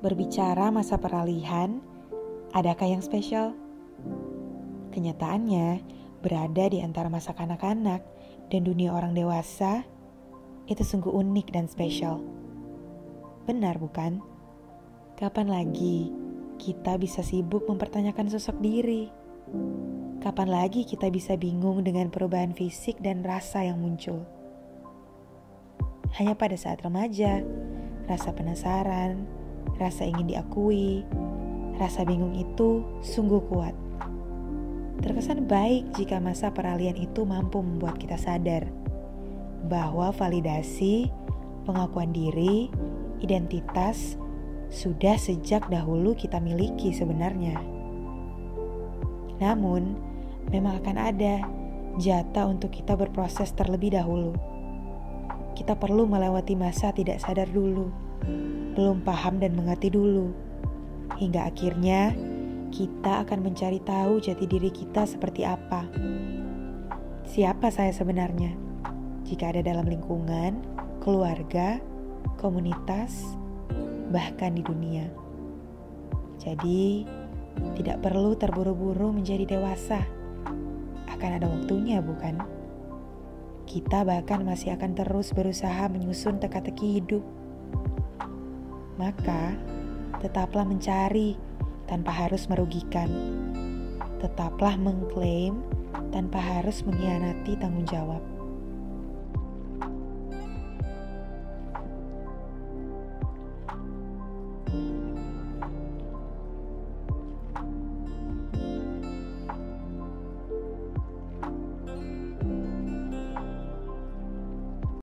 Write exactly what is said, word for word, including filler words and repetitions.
Berbicara masa peralihan, adakah yang spesial? Kenyataannya, berada di antara masa kanak-kanak dan dunia orang dewasa, itu sungguh unik dan spesial. Benar bukan? Kapan lagi kita bisa sibuk mempertanyakan sosok diri? Kapan lagi kita bisa bingung dengan perubahan fisik dan rasa yang muncul? Hanya pada saat remaja, rasa penasaran, rasa ingin diakui, rasa bingung itu sungguh kuat. Terkesan baik jika masa peralihan itu mampu membuat kita sadar bahwa validasi, pengakuan diri, identitas sudah sejak dahulu kita miliki sebenarnya. Namun, memang akan ada jatah untuk kita berproses terlebih dahulu. Kita perlu melewati masa tidak sadar dulu, belum paham dan mengerti dulu, hingga akhirnya kita akan mencari tahu jati diri kita seperti apa. Siapa saya sebenarnya? Jika ada dalam lingkungan, keluarga, komunitas, bahkan di dunia. Jadi, tidak perlu terburu-buru menjadi dewasa. Akan ada waktunya, bukan? Kita bahkan masih akan terus berusaha menyusun teka-teki hidup. Maka, tetaplah mencari tanpa harus merugikan. Tetaplah mengklaim tanpa harus mengkhianati tanggung jawab.